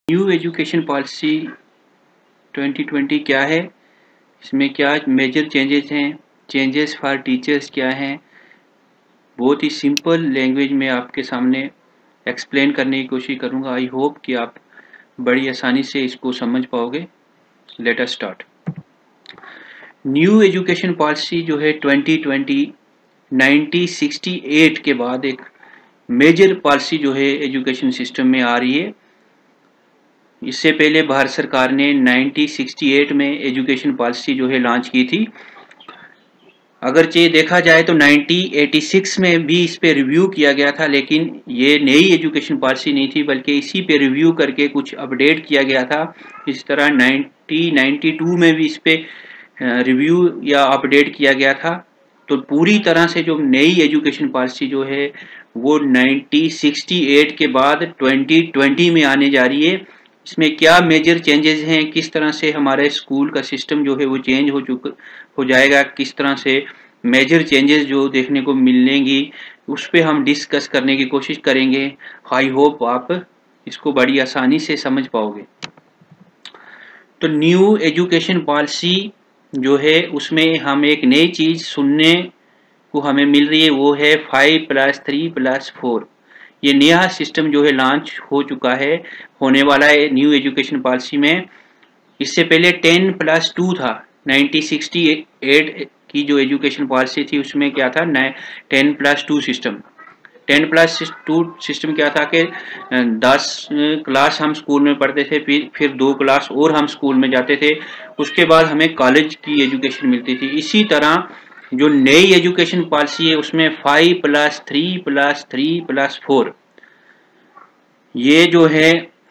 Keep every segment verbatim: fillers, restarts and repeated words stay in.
New education policy twenty twenty क्या है, इसमें क्या मेजर चेंजेस हैं, चेंजेस फॉर टीचर्स क्या हैं, बहुत ही सिंपल लैंग्वेज में आपके सामने एक्सप्लेन करने की कोशिश करूंगा। आई होप कि आप बड़ी आसानी से इसको समझ पाओगे। Let us start. New education policy जो है twenty twenty nineteen sixty eight के बाद एक मेजर पॉलिसी जो है एजुकेशन सिस्टम में आ रही है। इससे पहले भारत सरकार ने नाइनटीन सिक्सटी एट में एजुकेशन पॉलिसी जो है लॉन्च की थी। अगरचे देखा जाए तो नाइनटीन एटी सिक्स में भी इस पे रिव्यू किया गया था, लेकिन ये नई एजुकेशन पॉलिसी नहीं थी बल्कि इसी पे रिव्यू करके कुछ अपडेट किया गया था। इस तरह नाइनटीन नाइंटी टू में भी इस पे रिव्यू या अपडेट किया गया था। तो पूरी तरह से जो नई एजुकेशन पॉलिसी जो है वो नाइनटीन सिक्सटी एट के बाद ट्वेंटी ट्वेंटी में आने जा रही है। इसमें क्या मेजर चेंजेस हैं, किस तरह से हमारे स्कूल का सिस्टम जो है वो चेंज हो चुका हो जाएगा, किस तरह से मेजर चेंजेस जो देखने को मिलेंगी, उस पर हम डिस्कस करने की कोशिश करेंगे। आई होप आप इसको बड़ी आसानी से समझ पाओगे। तो न्यू एजुकेशन पॉलिसी जो है उसमें हम एक नई चीज़ सुनने को हमें मिल रही है, वो है five plus three plus four. ये नया सिस्टम जो है लॉन्च हो चुका है, होने वाला है न्यू एजुकेशन पॉलिसी में। इससे पहले टेन प्लस टू था। नाइनटीन सिक्सटी एट की जो एजुकेशन पॉलिसी थी उसमें क्या था, ten plus two system. Ten plus two system क्या था कि दस क्लास हम स्कूल में पढ़ते थे, फिर फिर दो क्लास और हम स्कूल में जाते थे, उसके बाद हमें कॉलेज की एजुकेशन मिलती थी। इसी तरह जो नई एजुकेशन पॉलिसी है उसमें five plus three plus three plus four, ये जो है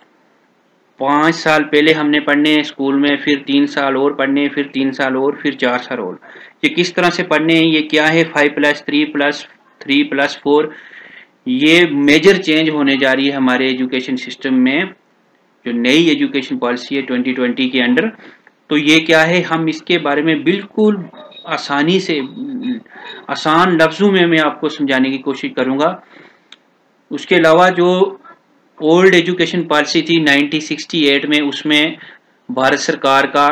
पाँच साल पहले हमने पढ़ने स्कूल में, फिर तीन साल और पढ़ने, फिर तीन साल और, फिर चार साल और। ये किस तरह से पढ़ने हैं, ये क्या है five plus three plus three plus four, ये मेजर चेंज होने जा रही है हमारे एजुकेशन सिस्टम में जो नई एजुकेशन पॉलिसी है ट्वेंटी ट्वेंटी के अंडर। तो ये क्या है, हम इसके बारे में बिल्कुल आसानी से आसान लफ्जों में मैं आपको समझाने की कोशिश करूंगा। उसके अलावा जो ओल्ड एजुकेशन पॉलिसी थी नाइनटीन सिक्सटी एट में, उसमें भारत सरकार का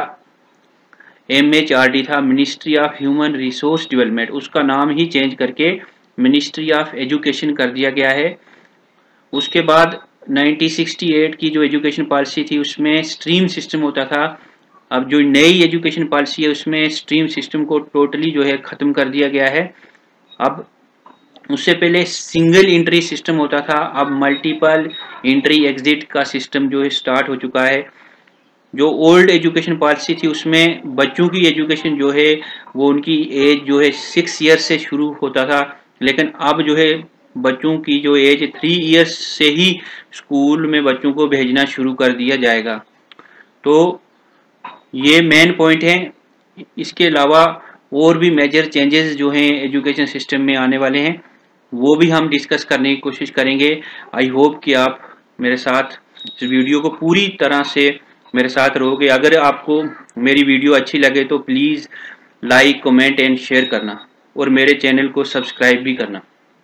एम एच आर डी था, ministry of human resource development, उसका नाम ही चेंज करके मिनिस्ट्री ऑफ एजुकेशन कर दिया गया है। उसके बाद नाइनटीन सिक्सटी एट की जो एजुकेशन पॉलिसी थी उसमें स्ट्रीम सिस्टम होता था। अब जो नई एजुकेशन पॉलिसी है उसमें स्ट्रीम सिस्टम को टोटली जो है ख़त्म कर दिया गया है। अब उससे पहले सिंगल एंट्री सिस्टम होता था, अब मल्टीपल एंट्री एग्जिट का सिस्टम जो है स्टार्ट हो चुका है। जो ओल्ड एजुकेशन पॉलिसी थी उसमें बच्चों की एजुकेशन जो है वो उनकी एज जो है सिक्स ईयर्स से शुरू होता था, लेकिन अब जो है बच्चों की जो एज थ्री ईयर्स से ही स्कूल में बच्चों को भेजना शुरू कर दिया जाएगा। तो ये मेन पॉइंट है। इसके अलावा और भी मेजर चेंजेस जो हैं एजुकेशन सिस्टम में आने वाले हैं, वो भी हम डिस्कस करने की कोशिश करेंगे। आई होप कि आप मेरे साथ इस वीडियो को पूरी तरह से मेरे साथ रहोगे। अगर आपको मेरी वीडियो अच्छी लगे तो please like, comment and share करना और मेरे चैनल को सब्सक्राइब भी करना।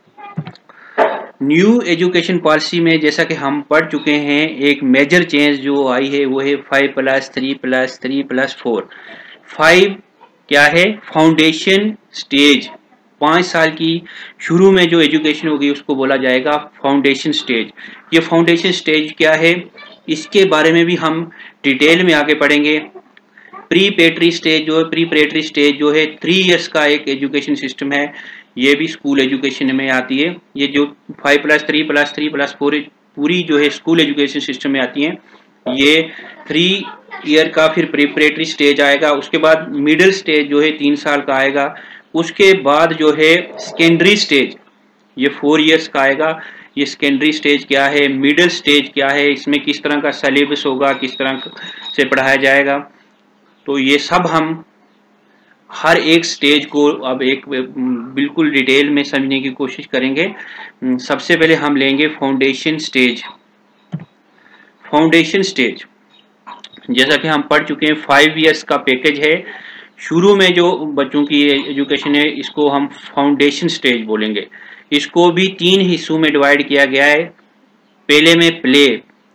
न्यू एजुकेशन पॉलिसी में जैसा कि हम पढ़ चुके हैं, एक मेजर चेंज जो आई है वो है five plus three plus three plus four. Five क्या है, फाउंडेशन स्टेज, पाँच साल की शुरू में जो एजुकेशन होगी उसको बोला जाएगा फाउंडेशन स्टेज। ये फाउंडेशन स्टेज क्या है, इसके बारे में भी हम डिटेल में आगे पढ़ेंगे। प्री पेटरी स्टेज जो है, प्री पेटरी स्टेज जो है थ्री इयर्स का एक एजुकेशन सिस्टम है, ये भी स्कूल एजुकेशन में आती है। ये जो five plus three plus three plus four पूरी जो है स्कूल एजुकेशन सिस्टम में आती हैं। ये थ्री ईयर का फिर प्रिपरेटरी स्टेज आएगा, उसके बाद मिडिल स्टेज जो है तीन साल का आएगा, उसके बाद जो है सेकेंडरी स्टेज ये फोर इयर्स का आएगा। ये सेकेंडरी स्टेज क्या है, मिडिल स्टेज क्या है, इसमें किस तरह का सिलेबस होगा, किस तरह से पढ़ाया जाएगा, तो ये सब हम हर एक स्टेज को अब एक बिल्कुल डिटेल में समझने की कोशिश करेंगे। सबसे पहले हम लेंगे फाउंडेशन स्टेज। फाउंडेशन स्टेज जैसा कि हम पढ़ चुके हैं फाइव इयर्स का पैकेज है। शुरू में जो बच्चों की एजुकेशन है इसको हम फाउंडेशन स्टेज बोलेंगे। इसको भी तीन हिस्सों में डिवाइड किया गया है। पहले में प्ले,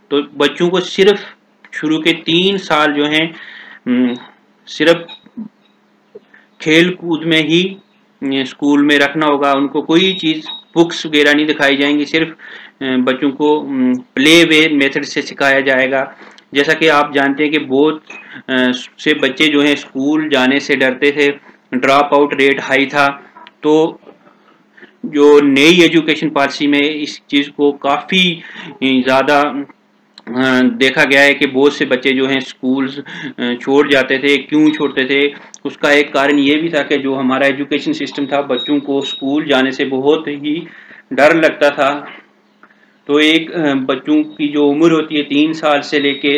तो बच्चों को सिर्फ शुरू के तीन साल जो हैं सिर्फ खेल कूद में ही स्कूल में रखना होगा। उनको कोई चीज़ बुक्स वगैरह नहीं दिखाई जाएंगी, सिर्फ बच्चों को प्ले वे मेथड से सिखाया जाएगा। जैसा कि आप जानते हैं कि बहुत से बच्चे जो हैं स्कूल जाने से डरते थे, ड्रॉप आउट रेट हाई था। तो जो नई एजुकेशन पॉलिसी में इस चीज़ को काफ़ी ज़्यादा देखा गया है कि बहुत से बच्चे जो हैं स्कूल छोड़ जाते थे। क्यों छोड़ते थे? उसका एक कारण ये भी था कि जो हमारा एजुकेशन सिस्टम था, बच्चों को स्कूल जाने से बहुत ही डर लगता था। तो एक बच्चों की जो उम्र होती है तीन साल से लेके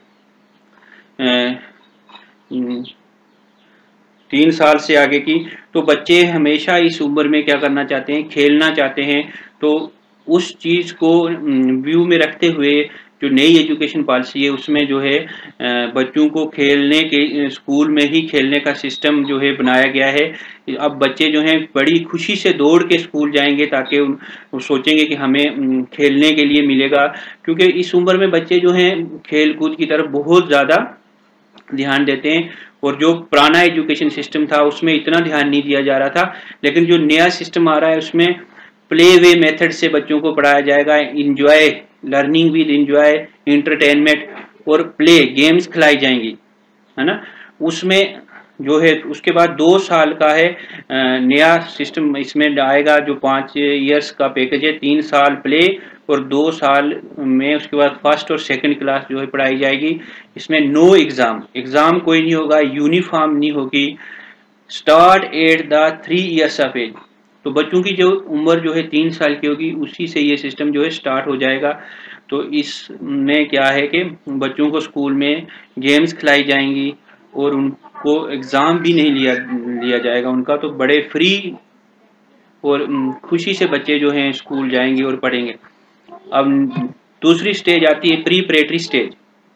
तीन साल से आगे की, तो बच्चे हमेशा इस उम्र में क्या करना चाहते हैं? खेलना चाहते हैं। तो उस चीज़ को व्यू में रखते हुए जो नई एजुकेशन पॉलिसी है उसमें जो है बच्चों को खेलने के स्कूल में ही खेलने का सिस्टम जो है बनाया गया है। अब बच्चे जो हैं बड़ी खुशी से दौड़ के स्कूल जाएंगे ताकि वो सोचेंगे कि हमें खेलने के लिए मिलेगा, क्योंकि इस उम्र में बच्चे जो हैं खेल कूद की तरफ बहुत ज़्यादा ध्यान देते हैं। और जो पुराना एजुकेशन सिस्टम था उसमें इतना ध्यान नहीं दिया जा रहा था, लेकिन जो नया सिस्टम आ रहा है उसमें प्ले वे मेथड से बच्चों को पढ़ाया जाएगा। Enjoy learning with enjoy, entertainment और प्ले गेम्स खिलाई जाएंगी, है ना। उसमें जो है उसके बाद दो साल का है नया सिस्टम इसमें आएगा, जो पाँच इयर्स का पैकेज है। तीन साल प्ले और दो साल में उसके बाद फर्स्ट और सेकंड क्लास जो है पढ़ाई जाएगी। इसमें नो एग्ज़ाम, एग्ज़ाम कोई नहीं होगा, यूनिफॉर्म नहीं होगी। Start at the three years of age, तो बच्चों की जो उम्र जो है तीन साल की होगी उसी से ये सिस्टम जो है स्टार्ट हो जाएगा। तो इसमें क्या है कि बच्चों को स्कूल में गेम्स खिलाई जाएंगी और उनको एग्ज़ाम भी नहीं लिया लिया जाएगा उनका। तो बड़े फ्री और खुशी से बच्चे जो हैं स्कूल जाएंगे और पढ़ेंगे। अब दूसरी स्टेज आती है प्री-प्रेटरी स्टेज।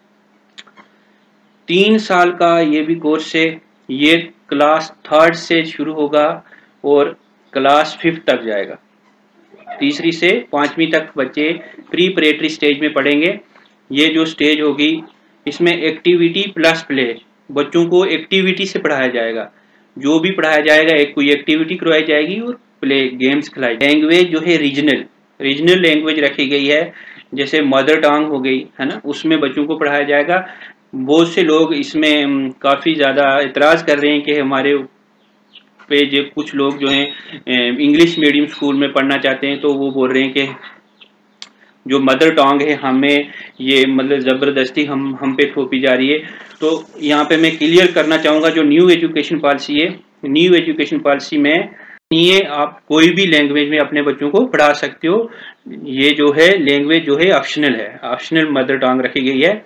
तीन साल का ये भी कोर्स है, ये क्लास थर्ड से शुरू होगा और क्लास फिफ्थ तक जाएगा। तीसरी से पाँचवीं तक बच्चे प्री-प्रेटरी स्टेज में पढ़ेंगे। ये जो स्टेज होगी इसमें एक्टिविटी प्लस प्ले, बच्चों को एक्टिविटी से पढ़ाया जाएगा। जो भी पढ़ाया जाएगा एक कोई एक्टिविटी करवाई जाएगी और प्ले गेम्स खिलाई। लैंग्वेज जो है रीजनल रीजनल लैंग्वेज रखी गई है, जैसे मदर टंग हो गई, है ना, उसमें बच्चों को पढ़ाया जाएगा। बहुत से लोग इसमें काफ़ी ज़्यादा इतराज़ कर रहे हैं कि हमारे पे जो कुछ लोग जो हैं इंग्लिश मीडियम स्कूल में पढ़ना चाहते हैं, तो वो बोल रहे हैं कि जो मदर टंग है हमें ये मतलब ज़बरदस्ती हम हम पे थोपी जा रही है। तो यहाँ पे मैं क्लियर करना चाहूँगा, जो न्यू एजुकेशन पॉलिसी है, न्यू एजुकेशन पॉलिसी में ये आप कोई भी लैंग्वेज में अपने बच्चों को पढ़ा सकते हो। ये जो है लैंग्वेज जो है ऑप्शनल है, ऑप्शनल मदर टंग रखी गई है।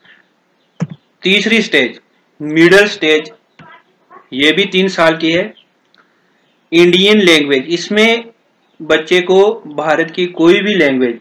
तीसरी स्टेज मिडिल स्टेज, ये भी तीन साल की है। इंडियन लैंग्वेज, इसमें बच्चे को भारत की कोई भी language,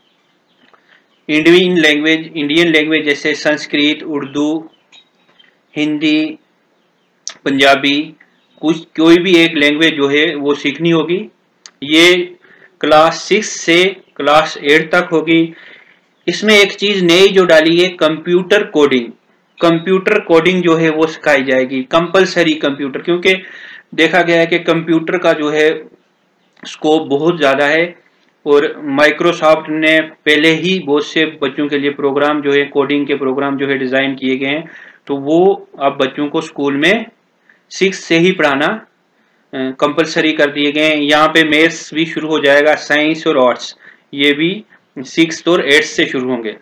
Indian language Indian language जैसे संस्कृत, उर्दू, हिंदी, पंजाबी, कुछ कोई भी एक लैंग्वेज जो है वो सीखनी होगी। ये क्लास सिक्स से क्लास एट तक होगी। इसमें एक चीज़ नई जो डाली है, कंप्यूटर कोडिंग। कंप्यूटर कोडिंग जो है वो सिखाई जाएगी, कंपलसरी कंप्यूटर, क्योंकि देखा गया है कि कंप्यूटर का जो है स्कोप बहुत ज़्यादा है और माइक्रोसॉफ्ट ने पहले ही बहुत से बच्चों के लिए प्रोग्राम जो है कोडिंग के प्रोग्राम जो है डिज़ाइन किए गए हैं। तो वो अब बच्चों को स्कूल में सिक्स से ही पढ़ाना कंपलसरी कर दिए गए हैं। यहाँ पे मैथ्स भी शुरू हो जाएगा, साइंस और आर्ट्स ये भी सिक्स और एट्थ से शुरू होंगे।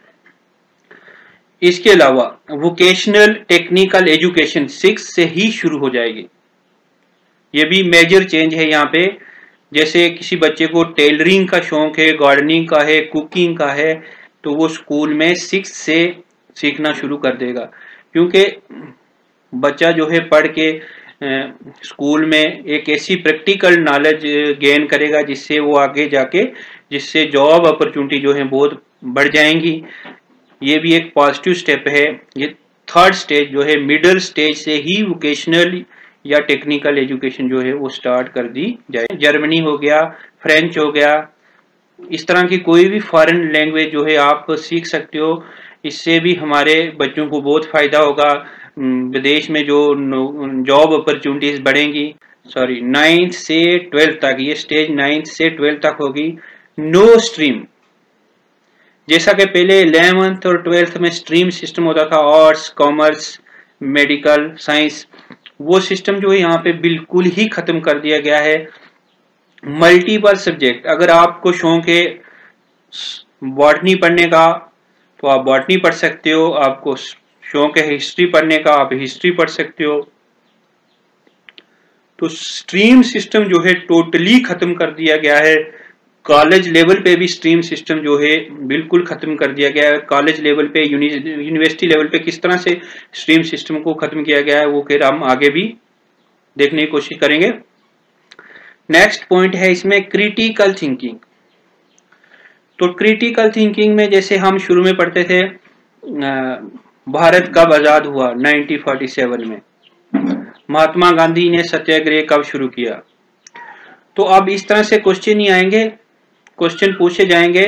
इसके अलावा वोकेशनल टेक्निकल एजुकेशन सिक्स से ही शुरू हो जाएगी। ये भी मेजर चेंज है यहाँ पे। जैसे किसी बच्चे को टेलरिंग का शौक है, गार्डनिंग का है, कुकिंग का है, तो वो स्कूल में सिक्स से सीखना शुरू कर देगा, क्योंकि बच्चा जो है पढ़ के स्कूल में एक ऐसी प्रैक्टिकल नॉलेज गेन करेगा जिससे वो आगे जाके जिससे जॉब अपॉर्चुनिटी जो है बहुत बढ़ जाएंगी। ये भी एक पॉजिटिव स्टेप है। ये थर्ड स्टेज जो है मिडिल स्टेज से ही वोकेशनल या टेक्निकल एजुकेशन जो है वो स्टार्ट कर दी जाए। जर्मनी हो गया, फ्रेंच हो गया, इस तरह की कोई भी फॉरेन लैंग्वेज जो है आप सीख सकते हो, इससे भी हमारे बच्चों को बहुत फायदा होगा, विदेश में जो जॉब अपॉर्चुनिटीज बढ़ेंगी। सॉरी, नाइन्थ से ट्वेल्थ तक, ये स्टेज नाइन्थ से ट्वेल्थ तक होगी नो स्ट्रीम। जैसा कि पहले इलेवेंथ और ट्वेल्थ में स्ट्रीम सिस्टम होता था, आर्ट्स, कॉमर्स, मेडिकल, साइंस, वो सिस्टम जो है यहाँ पे बिल्कुल ही खत्म कर दिया गया है। मल्टीपल सब्जेक्ट, अगर आपको शौक है बॉटनी पढ़ने का तो आप बॉटनी पढ़ सकते हो, आपको शौक है हिस्ट्री पढ़ने का आप हिस्ट्री पढ़ सकते हो। तो स्ट्रीम सिस्टम जो है टोटली खत्म कर दिया गया है। कॉलेज लेवल पे भी स्ट्रीम सिस्टम जो है बिल्कुल खत्म कर दिया गया है। कॉलेज लेवल पे, यूनिवर्सिटी लेवल पे किस तरह से स्ट्रीम सिस्टम को खत्म किया गया है वो फिर हम आगे भी देखने की कोशिश करेंगे। नेक्स्ट पॉइंट है इसमें क्रिटिकल थिंकिंग। तो क्रिटिकल थिंकिंग में जैसे हम शुरू में पढ़ते थे भारत कब आजाद हुआ, नाइनटीन फोर्टी सेवन में, महात्मा गांधी ने सत्याग्रह कब शुरू किया। तो अब इस तरह से क्वेश्चन ही आएंगे, क्वेश्चन पूछे जाएंगे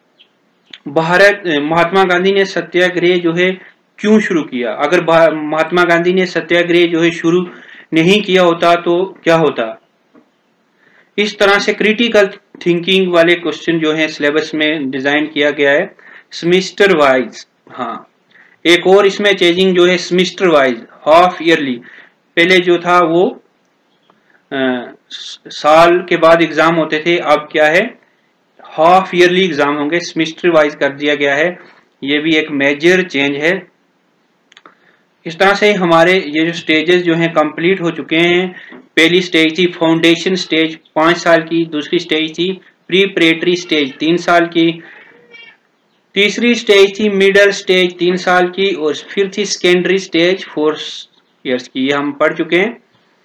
भारत महात्मा गांधी ने सत्याग्रह जो है क्यों शुरू किया। अगर महात्मा गांधी ने सत्याग्रह जो है शुरू नहीं किया होता तो क्या होता। इस तरह से क्रिटिकल थिंकिंग वाले क्वेश्चन जो है सिलेबस में डिजाइन किया गया है सेमेस्टर वाइज। हाँ, एक और इसमें चेंजिंग जो है सेमेस्टर वाइज, हाफ ईयरली। पहले जो था वो आ, साल के बाद एग्जाम होते थे, अब क्या है हाफ ईयरली एग्जाम होंगे, सेमेस्टर वाइज कर दिया गया है। ये भी एक मेजर चेंज है। इस तरह से हमारे ये जो स्टेजेस जो हैं कंप्लीट हो चुके हैं। पहली स्टेज थी फाउंडेशन स्टेज पांच साल की, दूसरी स्टेज थी प्रीपरेटरी स्टेज तीन साल की, तीसरी स्टेज थी मिडिल स्टेज तीन साल की, और फिर थी सेकेंडरी स्टेज फोर इयर्स की। ये हम पढ़ चुके हैं।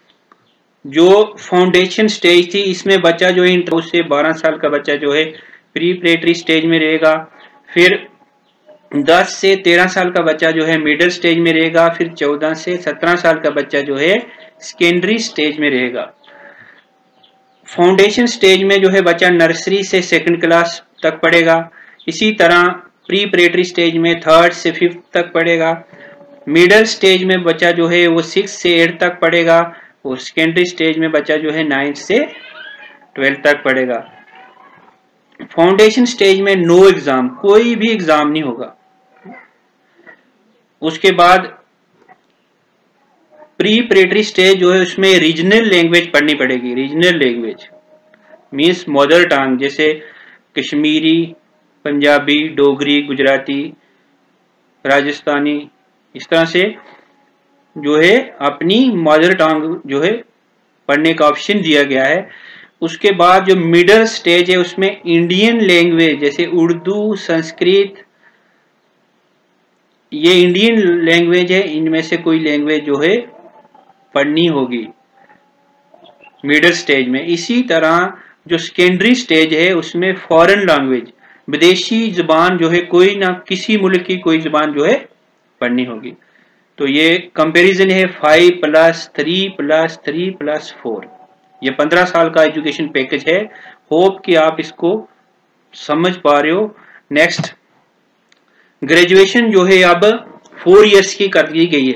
जो फाउंडेशन स्टेज थी इसमें बच्चा जो है इंटर से बारह साल का बच्चा जो है प्रीपरेटरी स्टेज में रहेगा, फिर दस से तेरह साल का बच्चा जो है मिडिल स्टेज में रहेगा, फिर चौदह से सत्रह साल का बच्चा जो है सेकेंडरी स्टेज में रहेगा। फाउंडेशन स्टेज में जो है बच्चा नर्सरी से सेकंड क्लास तक पढ़ेगा। इसी तरह प्रीपरेटरी स्टेज में थर्ड से फिफ्थ तक पढ़ेगा। मिडिल स्टेज में बच्चा जो है वो सिक्स से एट तक पढ़ेगा, और सेकेंडरी स्टेज में बच्चा जो है नाइन्थ से ट्वेल्थ तक पढ़ेगा। फाउंडेशन स्टेज में नो एग्जाम, कोई भी एग्जाम नहीं होगा। उसके बाद प्रीपरेटरी स्टेज जो है उसमें रीजनल लैंग्वेज पढ़नी पड़ेगी। Regional language means mother tongue, जैसे कश्मीरी, पंजाबी, डोगरी, गुजराती, राजस्थानी, इस तरह से जो है अपनी मदर टंग जो है पढ़ने का ऑप्शन दिया गया है। उसके बाद जो मिडिल स्टेज है उसमें इंडियन लैंग्वेज जैसे उर्दू, संस्कृत, ये इंडियन लैंग्वेज है, इनमें से कोई लैंग्वेज जो है पढ़नी होगी मिडिल स्टेज में। इसी तरह जो सेकेंडरी स्टेज है उसमें फॉरेन लैंग्वेज, विदेशी जुबान जो है कोई ना किसी मुल्क की कोई जुबान जो है पढ़नी होगी। तो ये कंपैरिजन है five plus three plus three plus four, ये पंद्रह साल का एजुकेशन पैकेज है। होप कि आप इसको समझ पा रहे हो। नेक्स्ट, ग्रेजुएशन जो है अब फोर इयर्स की कर दी गई है।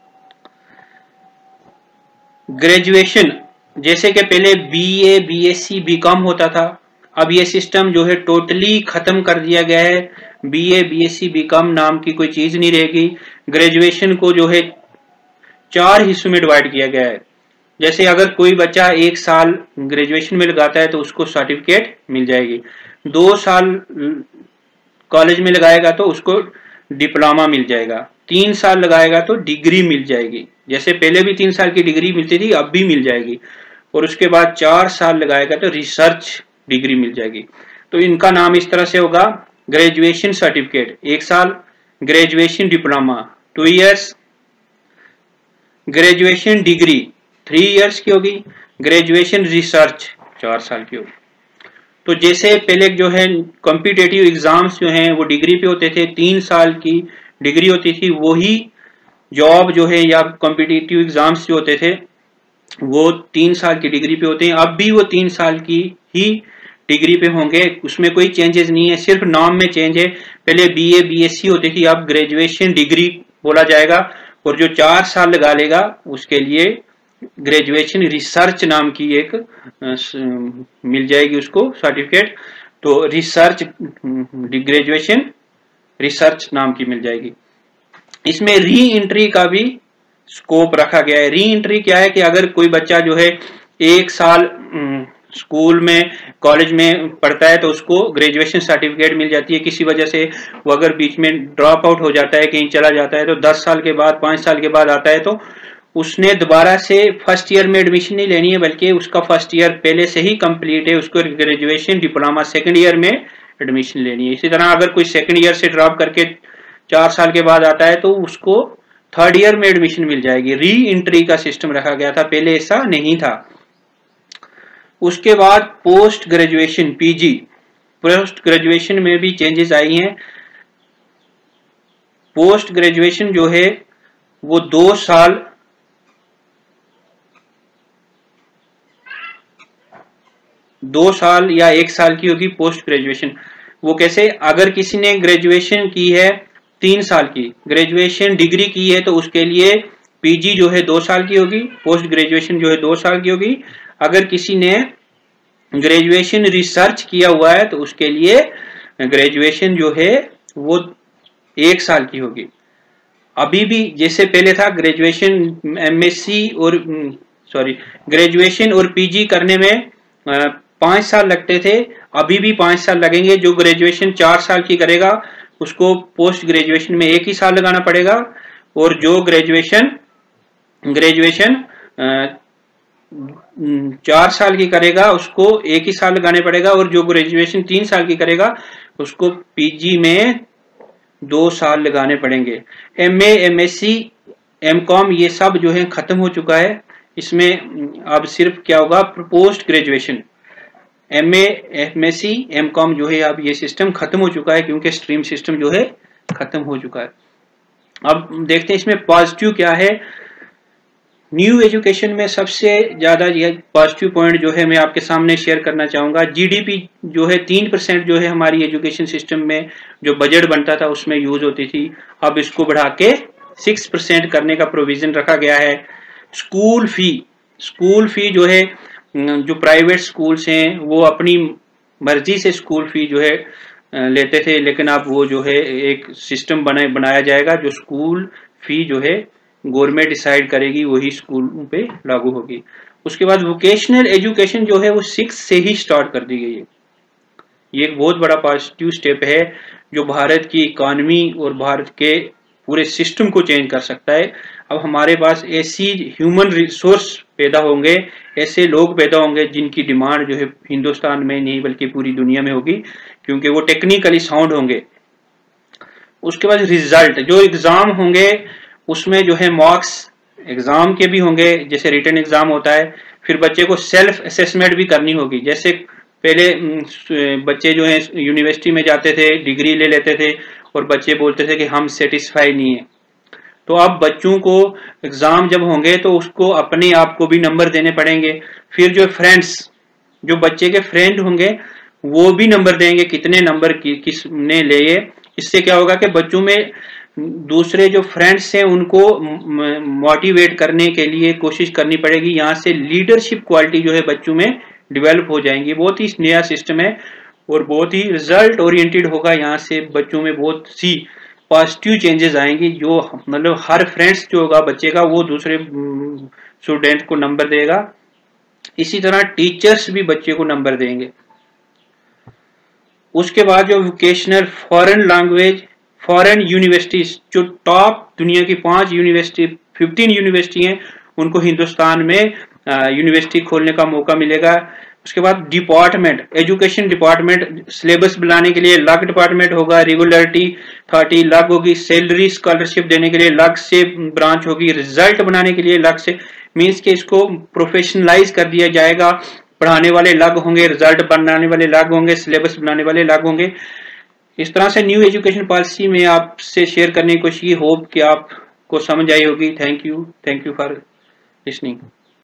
ग्रेजुएशन जैसे कि पहले बीए, बीएससी, बीकॉम होता था, अब ये सिस्टम जो है टोटली खत्म कर दिया गया है। बीए, बीएससी, बीकॉम नाम की कोई चीज नहीं रहेगी। ग्रेजुएशन को जो है चार हिस्सों में डिवाइड किया गया है। जैसे अगर कोई बच्चा एक साल ग्रेजुएशन में लगाता है तो उसको सर्टिफिकेट मिल जाएगी, दो साल कॉलेज में लगाएगा तो उसको डिप्लोमा मिल जाएगा, तीन साल लगाएगा तो डिग्री मिल जाएगी। जैसे पहले भी तीन साल की डिग्री मिलती थी अब भी मिल जाएगी, और उसके बाद चार साल लगाएगा तो रिसर्च डिग्री मिल जाएगी। तो इनका नाम इस तरह से होगा ग्रेजुएशन सर्टिफिकेट एक साल, graduation diploma two years, graduation degree three years की होगी, ग्रेजुएशन रिसर्च चार साल की होगी। तो जैसे पहले जो है कॉम्पिटिटिव एग्जाम्स जो हैं वो डिग्री पे होते थे, तीन साल की डिग्री होती थी, वही जॉब जो है या कॉम्पिटिटिव एग्जाम्स जो होते थे वो तीन साल की डिग्री पे होते हैं। अब भी वो तीन साल की ही डिग्री पे होंगे, उसमें कोई चेंजेस नहीं है, सिर्फ नाम में चेंज है। पहले बीए बीएससी होती थी, अब ग्रेजुएशन डिग्री बोला जाएगा, और जो चार साल लगा लेगा उसके लिए ग्रेजुएशन रिसर्च नाम की एक मिल जाएगी उसको सर्टिफिकेट। तो रिसर्च ग्रेजुएशन रिसर्च नाम की मिल जाएगी। इसमें री एंट्री का भी स्कोप रखा गया है। री एंट्री क्या है कि अगर कोई बच्चा जो है एक साल स्कूल में कॉलेज में पढ़ता है तो उसको ग्रेजुएशन सर्टिफिकेट मिल जाती है, किसी वजह से वो अगर बीच में ड्रॉप आउट हो जाता है, कहीं चला जाता है, तो दस साल के बाद पाँच साल के बाद आता है, तो उसने दोबारा से फर्स्ट ईयर में एडमिशन नहीं लेनी है, बल्कि उसका फर्स्ट ईयर पहले से ही कंप्लीट है, उसको ग्रेजुएशन डिप्लोमा सेकंड ईयर में एडमिशन लेनी है। इसी तरह अगर कोई सेकंड ईयर से ड्रॉप करके चार साल के बाद आता है तो उसको थर्ड ईयर में एडमिशन मिल जाएगी। री एंट्री का सिस्टम रखा गया था, पहले ऐसा नहीं था। उसके बाद post graduation PG, post graduation में भी चेंजेस आई हैं। पोस्ट ग्रेजुएशन जो है वो दो साल दो साल या एक साल की होगी पोस्ट ग्रेजुएशन। वो कैसे? अगर किसी ने ग्रेजुएशन की है तीन साल की, ग्रेजुएशन डिग्री की है, तो उसके लिए पीजी जो है दो साल की होगी, पोस्ट ग्रेजुएशन जो है दो साल की होगी। अगर किसी ने ग्रेजुएशन रिसर्च किया हुआ है तो उसके लिए ग्रेजुएशन जो है वो एक साल की होगी। अभी भी जैसे पहले था ग्रेजुएशन एमएससी और सॉरी ग्रेजुएशन और पीजी करने में पांच साल लगते थे, अभी भी पांच साल लगेंगे। जो ग्रेजुएशन चार साल की करेगा उसको पोस्ट ग्रेजुएशन में एक ही साल लगाना पड़ेगा, और जो ग्रेजुएशन ग्रेजुएशन चार साल की करेगा उसको एक ही साल लगाने पड़ेगा, और जो ग्रेजुएशन तीन साल की करेगा उसको पीजी में दो साल लगाने पड़ेंगे। एमए एमएससी एमकॉम ये सब जो है खत्म हो चुका है। इसमें अब सिर्फ क्या होगा, post graduation MA MSc MCom जो है अब ये सिस्टम खत्म हो चुका है, क्योंकि स्ट्रीम सिस्टम जो है खत्म हो चुका है। अब देखते हैं इसमें पॉजिटिव क्या है। न्यू एजुकेशन में सबसे ज्यादा ये पॉजिटिव पॉइंट जो है मैं आपके सामने शेयर करना चाहूंगा। जीडीपी जो है तीन परसेंट जो है हमारी एजुकेशन सिस्टम में जो बजट बनता था उसमें यूज होती थी, अब इसको बढ़ा के सिक्स परसेंट करने का प्रोविजन रखा गया है। स्कूल फी स्कूल फी जो है, जो प्राइवेट स्कूल्स हैं वो अपनी मर्जी से स्कूल फी जो है लेते थे, लेकिन अब वो जो है एक सिस्टम बना बनाया जाएगा जो स्कूल फी जो है गवर्नमेंट डिसाइड करेगी, वही स्कूल पे लागू होगी। उसके बाद वोकेशनल एजुकेशन जो है वो सिक्स से ही स्टार्ट कर दी गई है। ये एक बहुत बड़ा पॉजिटिव स्टेप है जो भारत की इकोनॉमी और भारत के पूरे सिस्टम को चेंज कर सकता है। अब हमारे पास ऐसी ह्यूमन रिसोर्स पैदा होंगे, ऐसे लोग पैदा होंगे जिनकी डिमांड जो है हिंदुस्तान में नहीं बल्कि पूरी दुनिया में होगी, क्योंकि वो टेक्निकली साउंड होंगे। उसके बाद रिजल्ट, जो एग्जाम होंगे उसमें जो है मार्क्स एग्जाम के भी होंगे, जैसे रिटन एग्जाम होता है, फिर बच्चे को सेल्फ असेसमेंट भी करनी होगी। जैसे पहले बच्चे जो है यूनिवर्सिटी में जाते थे, डिग्री ले लेते थे और बच्चे बोलते थे कि हम सेटिस्फाई नहीं है, तो अब बच्चों को एग्जाम जब होंगे तो उसको अपने आप को भी नंबर देने पड़ेंगे। फिर जो फ्रेंड्स, जो बच्चे के फ्रेंड होंगे वो भी नंबर देंगे कितने नंबर कि, किसने लिए। इससे क्या होगा कि बच्चों में दूसरे जो फ्रेंड्स हैं उनको मोटिवेट करने के लिए कोशिश करनी पड़ेगी। यहाँ से लीडरशिप क्वालिटी जो है बच्चों में डेवलप हो जाएंगी। बहुत ही नया सिस्टम है और बहुत ही रिजल्ट ओरिएंटेड होगा। यहाँ से बच्चों में बहुत सी पॉजिटिव चेंजेस आएंगी, जो मतलब हर फ्रेंड्स जो होगा बच्चे का वो दूसरे स्टूडेंट को नंबर देगा। इसी तरह टीचर्स भी बच्चे को नंबर देंगे। उसके बाद जो vocational foreign language, foreign universities, जो टॉप दुनिया की पांच यूनिवर्सिटी फिफ्टीन यूनिवर्सिटी हैं, उनको हिंदुस्तान में यूनिवर्सिटी खोलने का मौका मिलेगा। उसके बाद डिपार्टमेंट, एजुकेशन डिपार्टमेंट, सिलेबस बनाने के लिए अलग डिपार्टमेंट होगा, रेगुलरिटी अथॉरिटी अलग होगी, सैलरी स्कॉलरशिप देने के लिए अलग से ब्रांच होगी, रिजल्ट बनाने के लिए अलग से, मीन्स के इसको प्रोफेशनलाइज कर दिया जाएगा। पढ़ाने वाले अलग होंगे, रिजल्ट बनाने वाले अलग होंगे, सिलेबस बनाने वाले अलग होंगे। इस तरह से न्यू एजुकेशन पॉलिसी में आपसे शेयर करने की कोशिश की। होप कि आपको समझ आई होगी। Thank you thank you for listening.